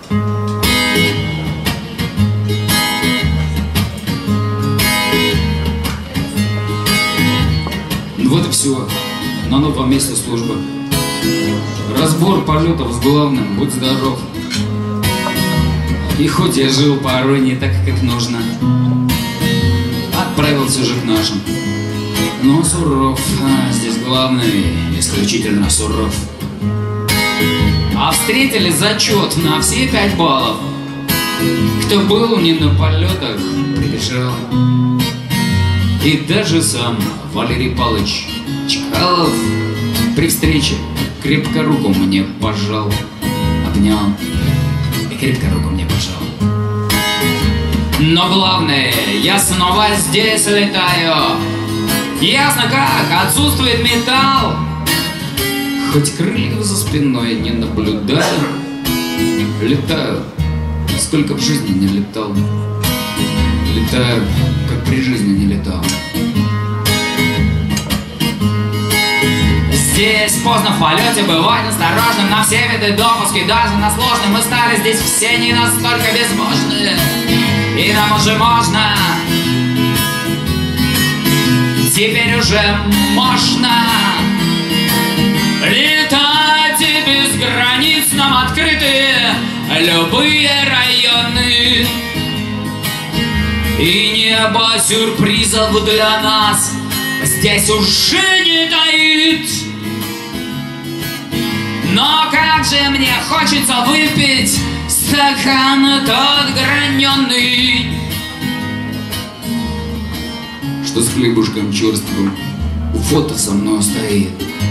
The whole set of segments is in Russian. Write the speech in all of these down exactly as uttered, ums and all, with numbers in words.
Вот и все. На новом месте служба. Разбор полетов с главным, будь здоров. И хоть я жил порой не так, как нужно, отправился же к нашим. Но суров, а здесь главный исключительно суров. А встретили зачет на все пять баллов. Кто был не на полетах, прибежал. И даже сам Валерий Павлович Чкалов при встрече крепко руку мне пожал, обнял и крепко руку мне пожал. Но главное, я снова здесь летаю. Ясно как, отсутствует металл. Хоть крыльев за спиной не наблюдаю, летаю, сколько в жизни не летал. Летаю, как при жизни не летал. Здесь поздно в полете, бывать осторожным на все виды допуски, даже на сложном. Мы стали здесь все не настолько безбожны, и нам уже можно, теперь уже можно летать и без границ нам открыты любые районы. И небо сюрпризов для нас здесь уже не таит. Но как же мне хочется выпить стакан тот граненый, что с хлебушком черствым у фото со мной стоит.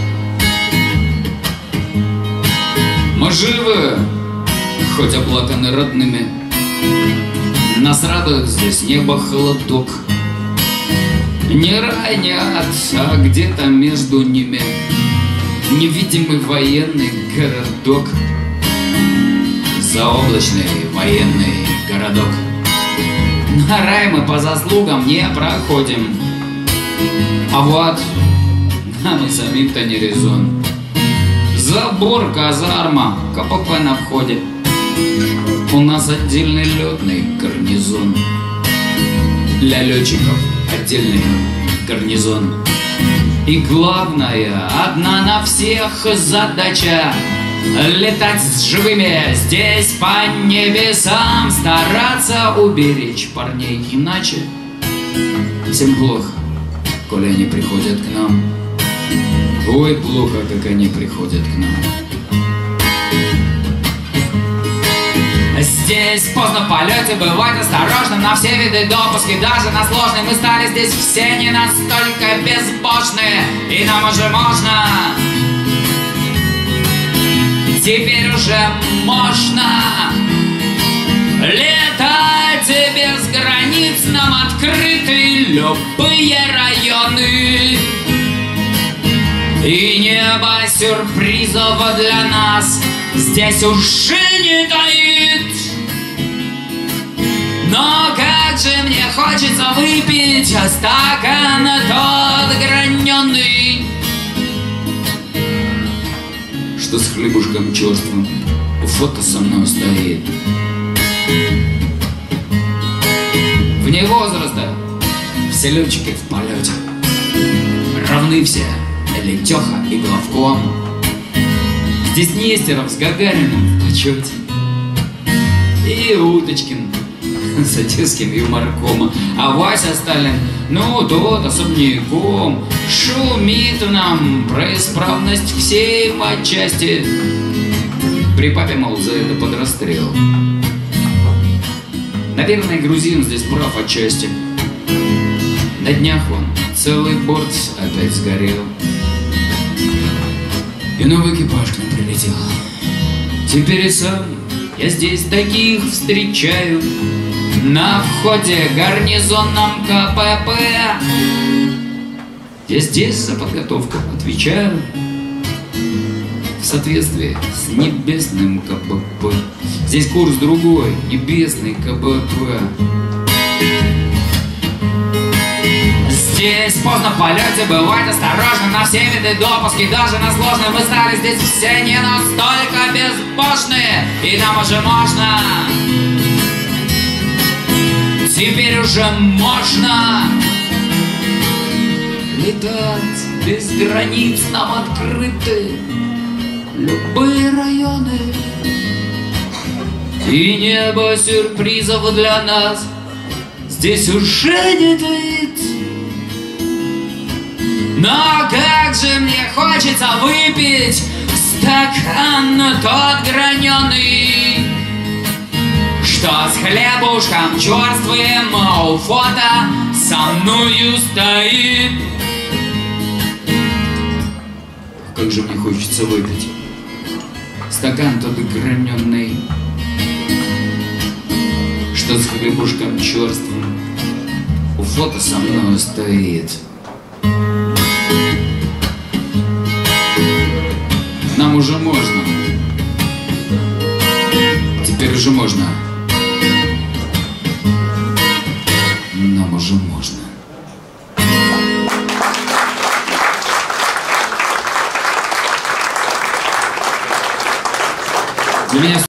Мы живы, хоть оплаканы родными. Нас радует здесь небо, холодок. Не рай, не ад, а где-то между ними невидимый военный городок. Заоблачный военный городок. На рай мы по заслугам не проходим, а вот нам и самим-то не резон. Забор, казарма, КПП на входе. У нас отдельный летный гарнизон. Для летчиков отдельный гарнизон. И главное, одна на всех задача — летать с живыми здесь по небесам, стараться уберечь парней, иначе всем плохо, коли они приходят к нам. Ой, плохо, как они приходят к нам. Здесь поздно в полете, бывать осторожным на все виды допуски, даже на сложные. Мы стали здесь все не настолько безбожны, и нам уже можно, теперь уже можно летать и без границ нам открыты любые районы. И небо сюрпризов для нас здесь уже не таит. Но как же мне хочется выпить стакан тот граненый, что с хлебушком черствым у фото со мной стоит. Вне возраста все летчики в полете равны все, Летеха и Главком. Здесь Нестеров с Гагариным в почете, и Уточкин с одесским юморком, а Вася Сталин, ну тот особняком, шумит нам про исправность всей матчасти. При папе, мол, за это под расстрел. Наверное, грузин здесь прав отчасти. На днях он целый борт опять сгорел. И новый экипаж к нам прилетел. Теперь и сам я здесь таких встречаю на входе гарнизонном КПП. Я здесь за подготовку отвечаю в соответствии с небесным КПП. Здесь курс другой, небесный КПП. здесь поздно в полете, бывать осторожно на все виды допуски, даже на сложные. Мы стали здесь все не настолько безбожные, и нам уже можно, теперь уже можно летать без границ, нам открыты любые районы, и небо сюрпризов для нас здесь уже не таит. Но как же мне хочется выпить стакан тот граненый, что с хлебушком черствым у фото со мною стоит. Как же мне хочется выпить стакан тот граненый, что с хлебушком черствым у фото со мною стоит. Нам уже можно, теперь уже можно, нам уже можно. Для меня